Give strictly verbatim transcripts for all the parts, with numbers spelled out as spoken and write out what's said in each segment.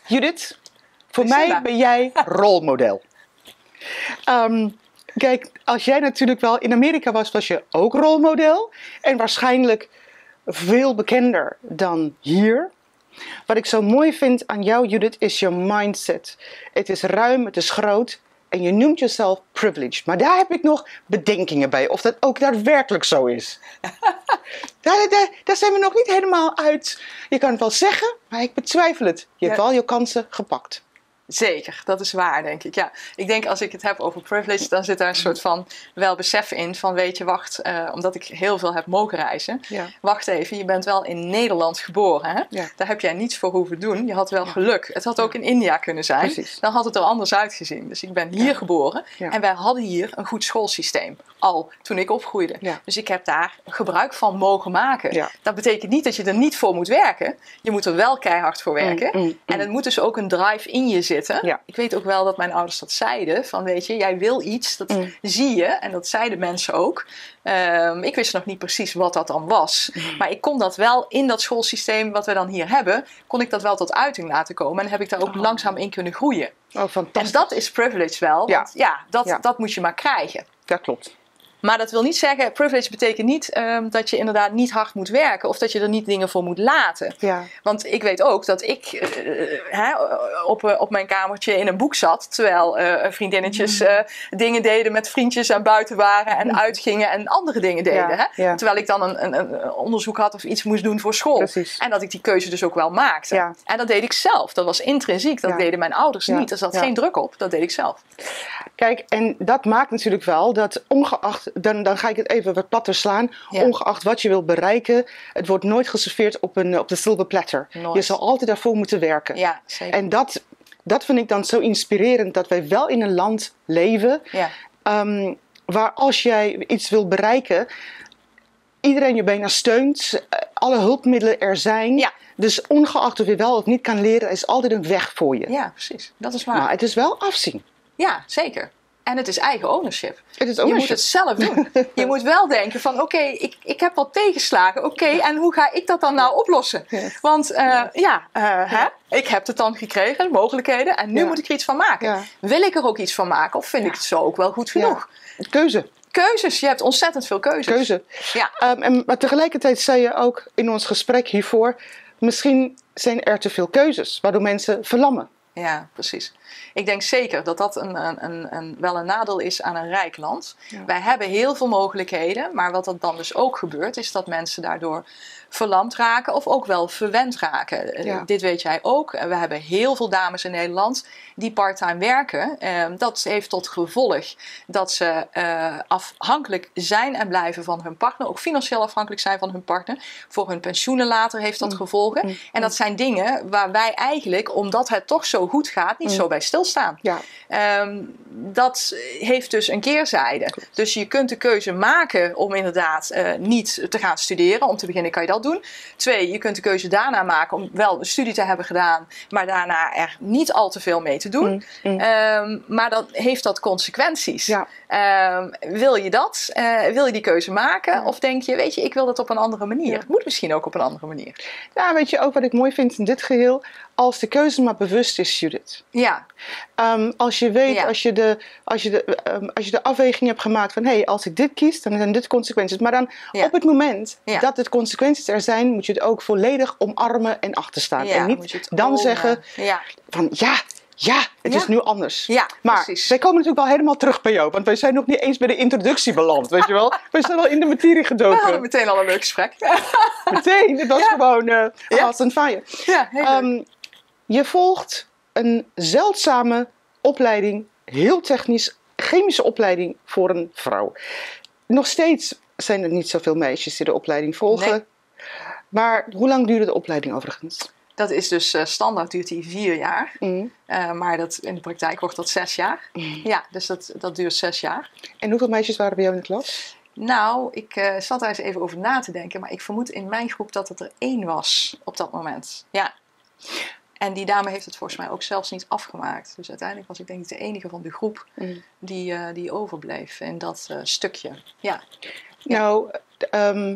Judith, voor mij ben jij rolmodel. Um, kijk, als jij natuurlijk wel in Amerika was, was je ook rolmodel. En waarschijnlijk veel bekender dan hier. Wat ik zo mooi vind aan jou, Judith, is je mindset. Het is ruim, het is groot. En je noemt jezelf privileged. Maar daar heb ik nog bedenkingen bij. Of dat ook daadwerkelijk zo is. daar, daar, daar zijn we nog niet helemaal uit. Je kan het wel zeggen, maar ik betwijfel het. Je hebt Ja. wel je kansen gepakt. Zeker, dat is waar, denk ik. Ja, ik denk als ik het heb over privilege, dan zit daar een soort van wel besef in van weet je, wacht, uh, omdat ik heel veel heb mogen reizen. Ja. Wacht even, je bent wel in Nederland geboren, hè? Ja. Daar heb jij niets voor hoeven doen. Je had wel Ja. geluk. Het had ook in India kunnen zijn. Precies. Dan had het er anders uitgezien. Dus ik ben hier Ja. geboren Ja. en wij hadden hier een goed schoolsysteem. Al toen ik opgroeide. Ja. Dus ik heb daar gebruik van mogen maken. Ja. Dat betekent niet dat je er niet voor moet werken. Je moet er wel keihard voor werken. Mm, mm, mm. En het moet dus ook een drive in je zitten. Ja. Ik weet ook wel dat mijn ouders dat zeiden. Van weet je, jij wil iets, dat Mm. zie je. En dat zeiden mensen ook. Um, ik wist nog niet precies wat dat dan was. Mm. Maar ik kon dat wel in dat schoolsysteem wat we dan hier hebben. Kon ik dat wel tot uiting laten komen. En heb ik daar ook Oh. langzaam in kunnen groeien. Oh, fantastisch. En dat is privilege wel. Ja. Want ja, dat, Ja. dat moet je maar krijgen. Dat klopt. Maar dat wil niet zeggen, privilege betekent niet um, dat je inderdaad niet hard moet werken. Of dat je er niet dingen voor moet laten. Ja. Want ik weet ook dat ik uh, hè, op, uh, op mijn kamertje in een boek zat. Terwijl uh, vriendinnetjes uh, dingen deden met vriendjes en buiten waren. En uitgingen en andere dingen deden. Ja, Hè? ja. Terwijl ik dan een, een, een onderzoek had of iets moest doen voor school. Precies. En dat ik die keuze dus ook wel maakte. Ja. En dat deed ik zelf. Dat was intrinsiek. Dat Ja. deden mijn ouders Ja. niet. Er zat Ja. geen druk op. Dat deed ik zelf. Kijk, en dat maakt natuurlijk wel dat ongeacht, dan, dan ga ik het even wat platter slaan, Ja. ongeacht wat je wil bereiken, het wordt nooit geserveerd op, een, op de silver platter. Nooit. Je zal altijd daarvoor moeten werken. Ja, zeker. En dat, dat vind ik dan zo inspirerend, dat wij wel in een land leven, Ja. um, waar als jij iets wil bereiken, iedereen je bijna steunt, alle hulpmiddelen er zijn. Ja. Dus ongeacht of je wel of niet kan leren, is altijd een weg voor je. Ja, precies. Dat is waar. Maar het is wel afzien. Ja, zeker. En het is eigen ownership. Het is Je moet ownership. het zelf doen. Je moet wel denken van oké, okay, ik, ik heb wat tegenslagen. Oké, okay, en hoe ga ik dat dan nou oplossen? Ja. Want uh, ja, uh, hè, ik heb het dan gekregen, mogelijkheden. En nu Ja. moet ik er iets van maken. Ja. Wil ik er ook iets van maken? Of vind Ja. ik het zo ook wel goed genoeg? Ja. Keuze. Keuzes. Je hebt ontzettend veel keuzes. Keuze. Ja. Um, en, maar tegelijkertijd zei je ook in ons gesprek hiervoor, misschien zijn er te veel keuzes, waardoor mensen verlammen. Ja, precies. Ik denk zeker dat dat een, een, een, een, wel een nadeel is aan een rijk land. Ja. Wij hebben heel veel mogelijkheden, maar wat er dan dus ook gebeurt, is dat mensen daardoor verlamd raken of ook wel verwend raken. Ja. Dit weet jij ook. We hebben heel veel dames in Nederland die parttime werken. Dat heeft tot gevolg dat ze afhankelijk zijn en blijven van hun partner. Ook financieel afhankelijk zijn van hun partner. Voor hun pensioenen later heeft dat Mm. gevolgen. Mm. En dat zijn dingen waar wij eigenlijk, omdat het toch zo goed gaat, niet Mm. zo bij stilstaan. Ja. Um, dat heeft dus een keerzijde. Dus je kunt de keuze maken om inderdaad uh, niet te gaan studeren. Om te beginnen kan je dat doen. Twee, je kunt de keuze daarna maken om wel een studie te hebben gedaan, maar daarna er niet al te veel mee te doen. Mm, mm. Um, maar dan heeft dat consequenties. Ja. Um, wil je dat? Uh, wil je die keuze maken? Ja. Of denk je, weet je, ik wil dat op een andere manier. Ja. Het moet misschien ook op een andere manier. Ja, weet je ook wat ik mooi vind in dit geheel? Als de keuze maar bewust is, Judith. Ja, Um, als je weet, Ja. als, je de, als, je de, um, als je de afweging hebt gemaakt van, hé, hey, als ik dit kies, dan zijn dit consequenties. Maar dan Ja. op het moment Ja. dat de consequenties er zijn, moet je het ook volledig omarmen en achterstaan. ja, en moet niet je het dan ownen. zeggen Ja, van, ja, ja, het Ja. is nu anders. ja Maar precies. wij komen natuurlijk wel helemaal terug bij jou, want wij zijn nog niet eens bij de introductie beland, weet je wel? Wij zijn al in de materie We hadden gedoken. meteen al een leuk gesprek. Meteen, het was Ja. gewoon uh, Ja. als een fire. Ja, heel leuk. Um, je volgt een zeldzame opleiding, heel technisch, chemische opleiding voor een vrouw. Nog steeds zijn er niet zoveel meisjes die de opleiding volgen. Nee. Maar hoe lang duurde de opleiding overigens? Dat is dus uh, standaard duurt die vier jaar. Mm. Uh, maar dat, in de praktijk wordt dat zes jaar. Mm. Ja, dus dat, dat duurt zes jaar. En hoeveel meisjes waren bij jou in de klas? Nou, ik uh, zat daar eens even over na te denken. Maar ik vermoed in mijn groep dat het er één was op dat moment. Ja. En die dame heeft het volgens mij ook zelfs niet afgemaakt. Dus uiteindelijk was ik denk ik de enige van de groep Mm. die, uh, die overbleef in dat uh, stukje. Ja. Nou, um,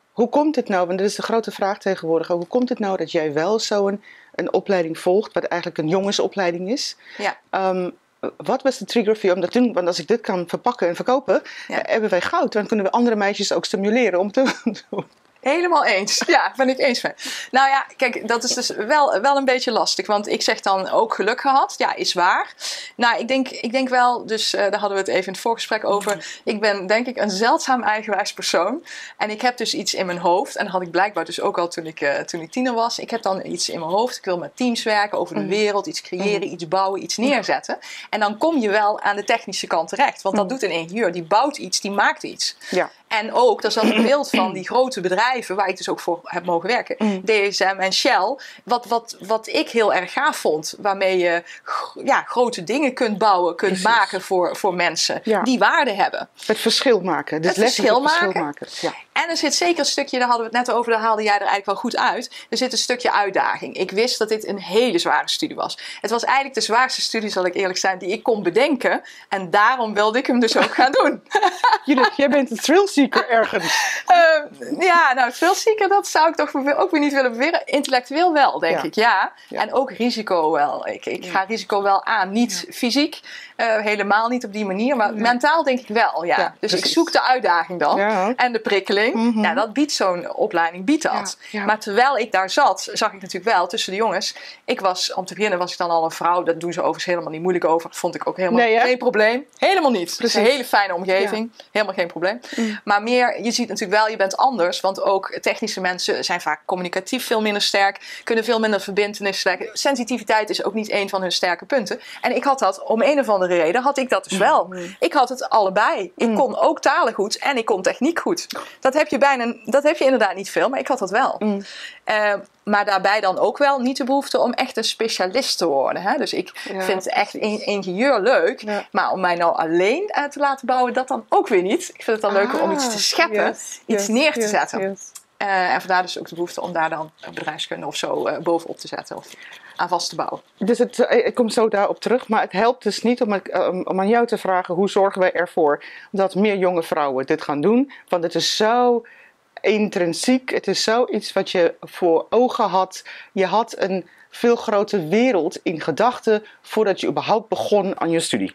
Hoe komt het nou, want dat is de grote vraag tegenwoordig, hoe komt het nou dat jij wel zo'n een opleiding volgt, wat eigenlijk een jongensopleiding is? Ja. Um, wat was de trigger voor je om dat te doen? Want als ik dit kan verpakken en verkopen, ja. uh, hebben wij goud. Dan kunnen we andere meisjes ook stimuleren om te doen. Helemaal eens. Ja, ben ik eens mee. Nou ja, kijk, dat is dus wel, wel een beetje lastig. Want ik zeg dan ook geluk gehad. Ja, is waar. Nou, ik denk, ik denk wel, dus uh, daar hadden we het even in het voorgesprek over. Ik ben denk ik een zeldzaam eigenwijs persoon. En ik heb dus iets in mijn hoofd. En dat had ik blijkbaar dus ook al toen ik, uh, toen ik tiener was. Ik heb dan iets in mijn hoofd. Ik wil met teams werken, over de wereld. Iets creëren, iets bouwen, iets neerzetten. En dan kom je wel aan de technische kant terecht. Want dat doet een ingenieur. Die bouwt iets, die maakt iets. Ja. En ook, daar zat een beeld van die grote bedrijven, waar ik dus ook voor heb mogen werken. Mm. D S M en Shell. Wat, wat, wat ik heel erg gaaf vond. Waarmee je ja, grote dingen kunt bouwen, kunt Precies. maken voor, voor mensen. Ja. Die waarde hebben. Het verschil maken. Dus het verschil maken. verschil maken. Ja. En er zit zeker een stukje, daar hadden we het net over, daar haalde jij er eigenlijk wel goed uit. Er zit een stukje uitdaging. Ik wist dat dit een hele zware studie was. Het was eigenlijk de zwaarste studie, zal ik eerlijk zijn, die ik kon bedenken. En daarom wilde ik hem dus ook gaan doen. Judith, jij bent een thrillseeker ergens. Uh, ja, nou, thrillseeker, dat zou ik toch ook weer niet willen beweren. Intellectueel wel, denk ja. ik, ja. ja. En ook risico wel. Ik, ik ja. ga risico wel aan. Niet ja. fysiek, uh, helemaal niet op die manier, maar ja. mentaal denk ik wel, ja. ja dus precies. ik zoek de uitdaging dan. Ja. En de prikkeling. Mm-hmm. Ja, dat biedt zo'n opleiding, biedt dat. Ja, ja. Maar terwijl ik daar zat, zag ik natuurlijk wel tussen de jongens. Ik was, om te beginnen was ik dan al een vrouw. Dat doen ze overigens helemaal niet moeilijk over. Dat vond ik ook helemaal nee, geen probleem. Helemaal niet. Het is een hele fijne omgeving. Ja. Helemaal geen probleem. Mm. Maar meer, je ziet natuurlijk wel, je bent anders. Want ook technische mensen zijn vaak communicatief veel minder sterk. Kunnen veel minder verbintenis leggen. Sensitiviteit is ook niet een van hun sterke punten. En ik had dat, om een of andere reden, had ik dat dus wel. Mm. Ik had het allebei. Ik mm. kon ook talen goed en ik kon techniek goed. Dat heb je bijna, dat heb je inderdaad niet veel, maar ik had dat wel. Mm. Uh, maar daarbij dan ook wel niet de behoefte om echt een specialist te worden. Hè? Dus ik ja, vind echt in, ingenieur leuk, ja. maar om mij nou alleen uh, te laten bouwen, dat dan ook weer niet. Ik vind het dan ah, leuker om iets te scheppen, yes, iets yes, neer te yes, zetten. Yes. Uh, en vandaar dus ook de behoefte om daar dan bedrijfskunde of zo uh, bovenop te zetten of aan vast te bouwen. Dus het, ik kom zo daarop terug, maar het helpt dus niet om, um, om aan jou te vragen, hoe zorgen wij ervoor dat meer jonge vrouwen dit gaan doen? Want het is zo intrinsiek, het is zoiets wat je voor ogen had. Je had een veel grotere wereld in gedachten voordat je überhaupt begon aan je studie.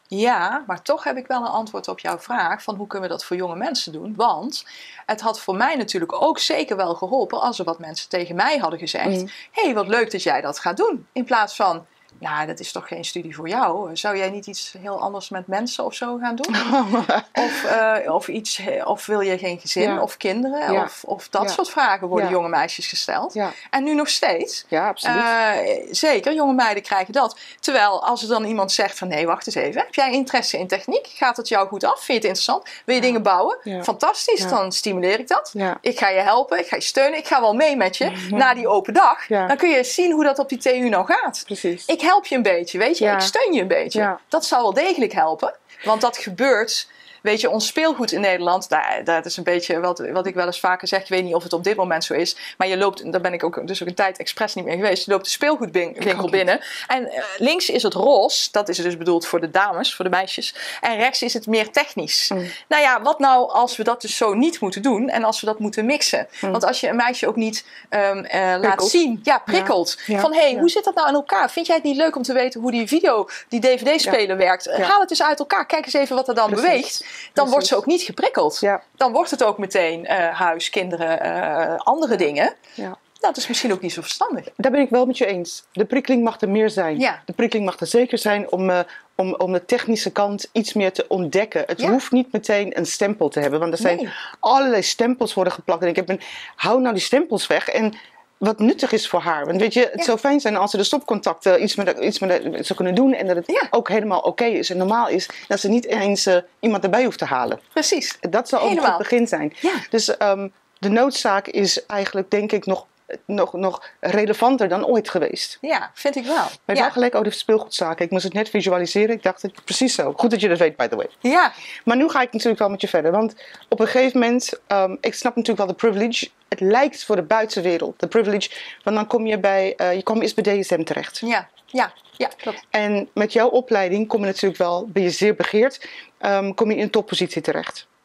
Ja, maar toch heb ik wel een antwoord op jouw vraag van hoe kunnen we dat voor jonge mensen doen? Want het had voor mij natuurlijk ook zeker wel geholpen als er wat mensen tegen mij hadden gezegd. Mm. Hé, hey, wat leuk dat jij dat gaat doen. In plaats van, nou, dat is toch geen studie voor jou. Zou jij niet iets heel anders met mensen of zo gaan doen? of, uh, of, iets, of wil je geen gezin ja. of kinderen? Ja. Of, of dat ja. soort vragen worden ja. jonge meisjes gesteld. Ja. En nu nog steeds. Ja, absoluut. Uh, zeker, jonge meiden krijgen dat. Terwijl als er dan iemand zegt van nee, wacht eens even. Heb jij interesse in techniek? Gaat het jou goed af? Vind je het interessant? Wil je ja. dingen bouwen? Ja. Fantastisch, ja. dan stimuleer ik dat. Ja. Ik ga je helpen, ik ga je steunen. Ik ga wel mee met je ja. naar die open dag. Ja. Dan kun je zien hoe dat op die T U nou gaat. Precies. Ik help je een beetje, weet je. Ja. Ik steun je een beetje. Ja. Dat zou wel degelijk helpen. Want dat gebeurt. Weet je, ons speelgoed in Nederland, daar, dat is een beetje wat, wat ik wel eens vaker zeg. Ik weet niet of het op dit moment zo is. Maar je loopt, daar ben ik ook, dus ook een tijd expres niet meer geweest. Je loopt de speelgoedwinkel binnen. En uh, links is het roze. Dat is dus bedoeld voor de dames, voor de meisjes. En rechts is het meer technisch. Mm. Nou ja, wat nou als we dat dus zo niet moeten doen. En als we dat moeten mixen. Mm. Want als je een meisje ook niet um, uh, laat zien. Ja, prikkelt. Ja. Ja. Van, hé, hey, ja. hoe zit dat nou in elkaar? Vind jij het niet leuk om te weten hoe die video, die D V D-speler ja. werkt? Ja. Haal het eens uit elkaar. Kijk eens even wat er dan Precies. beweegt. Dan Precies. wordt ze ook niet geprikkeld. Ja. Dan wordt het ook meteen uh, huis, kinderen, uh, andere dingen. Ja. Dat is misschien ook niet zo verstandig. Daar ben ik wel met je eens. De prikkeling mag er meer zijn. Ja. De prikkeling mag er zeker zijn om, uh, om, om de technische kant iets meer te ontdekken. Het ja. hoeft niet meteen een stempel te hebben. Want er zijn nee. allerlei stempels worden geplakt. En ik heb een, hou nou die stempels weg en wat nuttig is voor haar. Want weet je, het ja. zou fijn zijn als ze de stopcontacten iets met, iets met zou kunnen doen. En dat het ja. ook helemaal oké okay is en normaal is. Dat ze niet eens uh, iemand erbij hoeft te halen. Precies. Dat zou ook helemaal. een goed begin zijn. Ja. Dus um, de noodzaak is eigenlijk denk ik nog, nog, nog relevanter dan ooit geweest. Ja, vind ik wel. Wij ja. wel gelijk over de speelgoedzaken. Ik moest het net visualiseren. Ik dacht, het, precies zo. Goed dat je dat weet, by the way. Ja. Maar nu ga ik natuurlijk wel met je verder. Want op een gegeven moment, um, ik snap natuurlijk wel de privilege. Het lijkt voor de buitenwereld, de privilege. Want dan kom je bij, uh, je komt eerst bij D S M terecht. Ja, ja, ja, klopt. En met jouw opleiding kom je natuurlijk wel, ben je zeer begeerd, um, kom je in een toppositie terecht.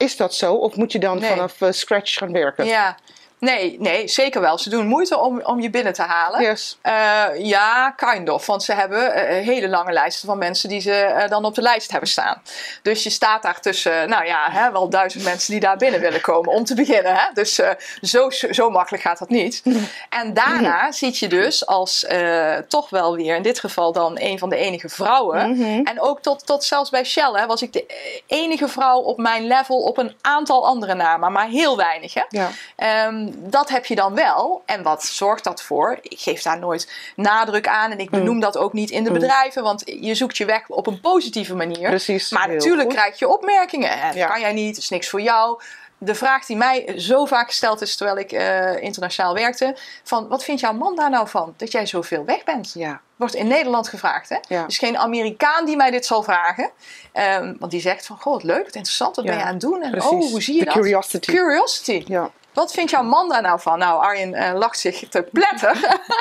Is dat zo? Of moet je dan Nee. vanaf uh, scratch gaan werken? Ja. Nee, nee, zeker wel. Ze doen moeite om, om je binnen te halen. Yes. Uh, ja, kind of. Want ze hebben uh, hele lange lijsten van mensen die ze uh, dan op de lijst hebben staan. Dus je staat daar tussen, nou ja, hè, wel duizend mensen die daar binnen willen komen om te beginnen. Hè? Dus uh, zo, zo makkelijk gaat dat niet. Mm. En daarna mm. zit je dus als uh, toch wel weer in dit geval dan een van de enige vrouwen. Mm-hmm. En ook tot, tot zelfs bij Shell hè, was ik de enige vrouw op mijn level op een aantal andere namen. Maar heel weinig. Hè? Ja. Um, Dat heb je dan wel. En wat zorgt dat voor? Ik geef daar nooit nadruk aan. En ik benoem mm. dat ook niet in de bedrijven. Want je zoekt je weg op een positieve manier. Precies. Maar natuurlijk goed. krijg je opmerkingen. Dat ja. kan jij niet. Dat is niks voor jou. De vraag die mij zo vaak gesteld is terwijl ik uh, internationaal werkte. Van wat vindt jouw man daar nou van? Dat jij zoveel weg bent. Ja. Wordt in Nederland gevraagd. Hè? Ja. Dus geen Amerikaan die mij dit zal vragen. Um, want die zegt van, goh, wat leuk, wat interessant. Wat ja. ben je aan het doen? En Precies. oh, hoe zie je The dat? Curiosity. Curiosity. Ja. Wat vindt jouw man daar nou van? Nou, Arjen uh, lacht zich te pletter.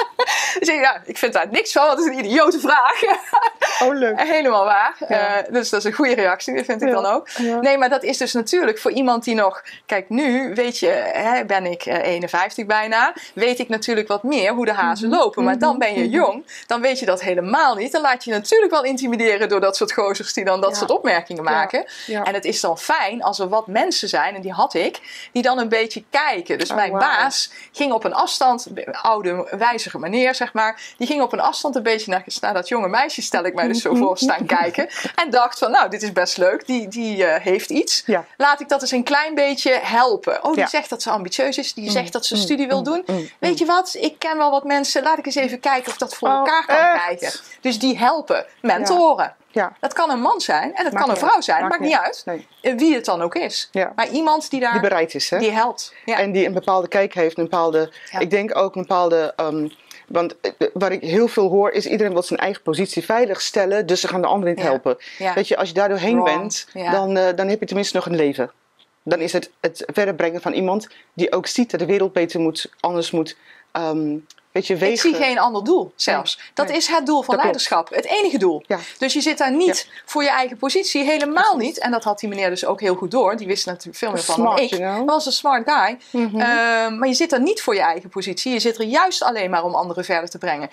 Ik zeg, ja, ik vind daar niks van, want het is een idiote vraag. Oh, leuk. Helemaal waar. Ja. Uh, dus dat is een goede reactie, dat vind ik ja. dan ook. Ja. Nee, maar dat is dus natuurlijk voor iemand die nog... Kijk, nu weet je, hè, ben ik uh, eenenvijftig bijna. Weet ik natuurlijk wat meer hoe de hazen mm-hmm. lopen. Maar dan ben je jong, dan weet je dat helemaal niet. Dan laat je je natuurlijk wel intimideren door dat soort gozers die dan dat ja. soort opmerkingen maken. Ja. Ja. En het is dan fijn als er wat mensen zijn, en die had ik, die dan een beetje kijken. Dus oh, mijn wow. baas ging op een afstand, oude, wijzige meneer zeg maar, die ging op een afstand een beetje naar, naar dat jonge meisje, stel ik mij dus zo voor, staan kijken. En dacht van, nou, dit is best leuk, die, die uh, heeft iets. Ja. Laat ik dat eens een klein beetje helpen. Oh, die ja. zegt dat ze ambitieus is, die zegt dat ze een studie wil doen. Weet je wat, ik ken wel wat mensen, laat ik eens even kijken of ik dat voor oh, elkaar kan echt? krijgen. Dus die helpen, mentoren. Ja. Ja. Dat kan een man zijn en dat maakt kan een vrouw zijn. Maakt, maakt niet uit nee. wie het dan ook is. Ja. Maar iemand die daar... Die bereid is. Hè? Die helpt. Ja. En die een bepaalde kijk heeft. Een bepaalde... Ja. Ik denk ook een bepaalde... Um, want wat ik heel veel hoor is iedereen wil zijn eigen positie veilig stellen. Dus ze gaan de ander niet ja. helpen. Ja. Weet je, als je daar doorheen Wrong. bent, ja. dan, uh, dan heb je tenminste nog een leven. Dan is het het verder brengen van iemand die ook ziet dat de wereld beter moet, anders moet... Um, Beetje ik zie geen ander doel zelfs. Nee, dat nee. is het doel van dat leiderschap. Klopt. Het enige doel. Ja. Dus je zit daar niet ja. voor je eigen positie. Helemaal niet. En dat had die meneer dus ook heel goed door. Die wist natuurlijk veel meer van smart, dan ik. You know? Dat was een smart guy. Mm-hmm. uh, maar je zit daar niet voor je eigen positie. Je zit er juist alleen maar om anderen verder te brengen.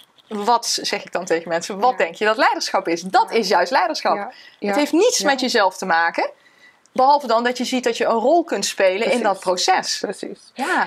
Wat zeg ik dan tegen mensen? Wat ja. denk je dat leiderschap is? Dat ja. is juist leiderschap. Ja. Ja. Het heeft niets ja. met jezelf te maken. Behalve dan dat je ziet dat je een rol kunt spelen Precies. in dat proces. Precies. Ja.